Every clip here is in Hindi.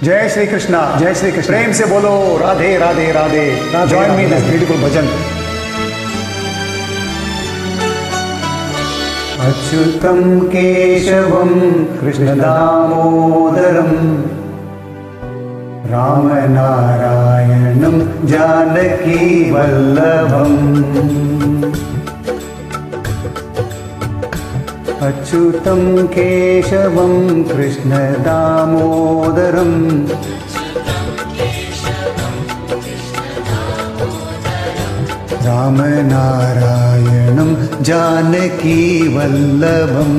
जय श्री कृष्णा, जय श्री कृष्ण। प्रेम से बोलो Radhe Radhe Radhe. Join me this beautiful bhajan. अच्युतं केशवं कृष्ण दामोदरं राम नारायणं जानकी वल्लभम्। अच्युतं केशवं कृष्ण दामोदरं राम नारायणं जानकी वल्लभम्।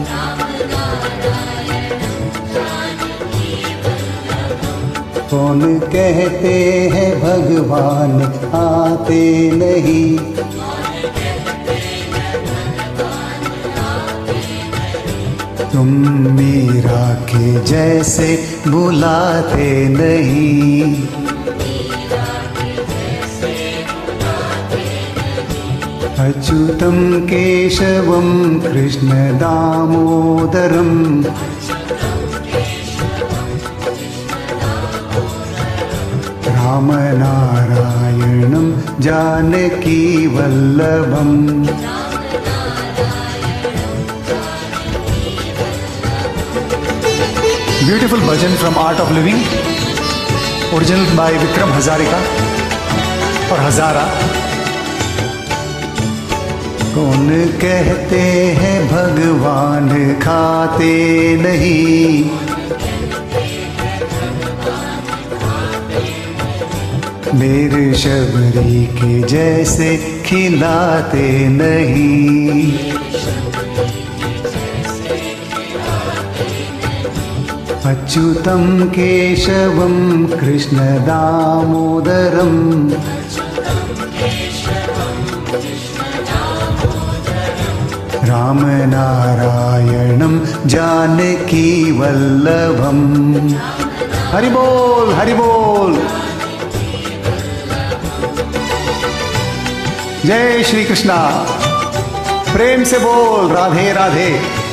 कौन कहते हैं भगवान आते नहीं, तुम मीरा के जैसे बुलाते नहीं। अच्युतं केशवं कृष्ण दामोदरं राम नारायणं Janaki वल्लभम्। Beautiful bhajan from Art of Living, original by Vikram Hazarika और हजारा। कौन कहते हैं भगवान खाते नहीं, मेरे शबरी के जैसे खिलाते नहीं। अच्युतं केशवं कृष्ण दामोदरं राम नारायणं जानकी वल्लभम्। हरि बोल हरि बोल। जय श्री कृष्णा। प्रेम से बोल राधे राधे।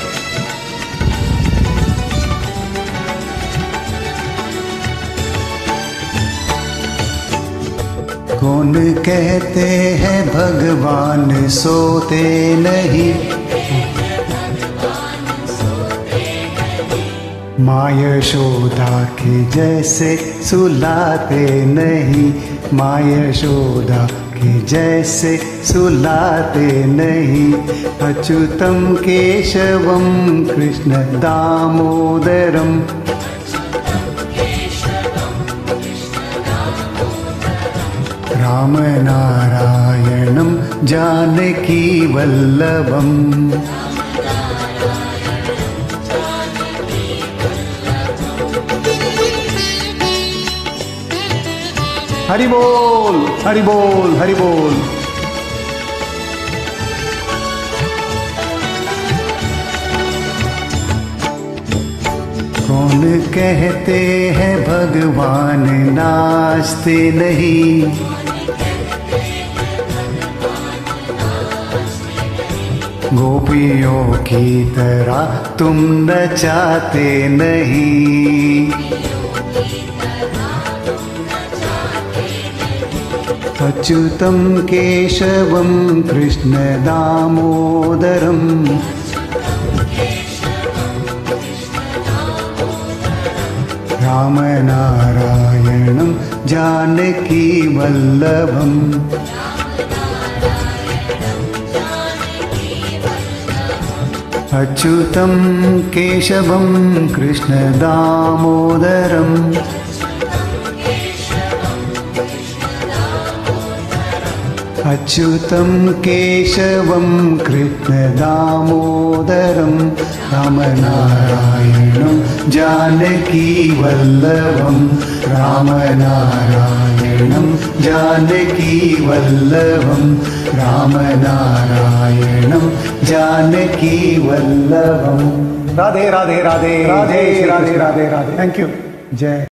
कौन कहते हैं भगवान सोते नहीं, माँ यशोदा के जैसे सुलाते नहीं। माँ यशोदा के जैसे सुलाते नहीं। अच्युतं केशवं कृष्ण दामोदरं राम नारायणं जानकी वल्लभम्। हरि बोल हरि बोल हरि बोल। कौन कहते हैं भगवान नाचते नहीं, गोपियों की तरह तुम नचाते नहीं। अच्युतं केशवं कृष्ण दामोदरं राम नारायणं जानकी वल्लभम्। अच्युतं केशवं कृष्ण दामोदरं अच्युतं केशवं कृष्ण दामोदरं राम नारायणं जानकी वल्लभं। राम नारायणं जानकी वल्लभं। राम नारायणं जानकी वल्लभम्। राधे राधे राधे राधे राधे राधे राधे। Thank you. जय।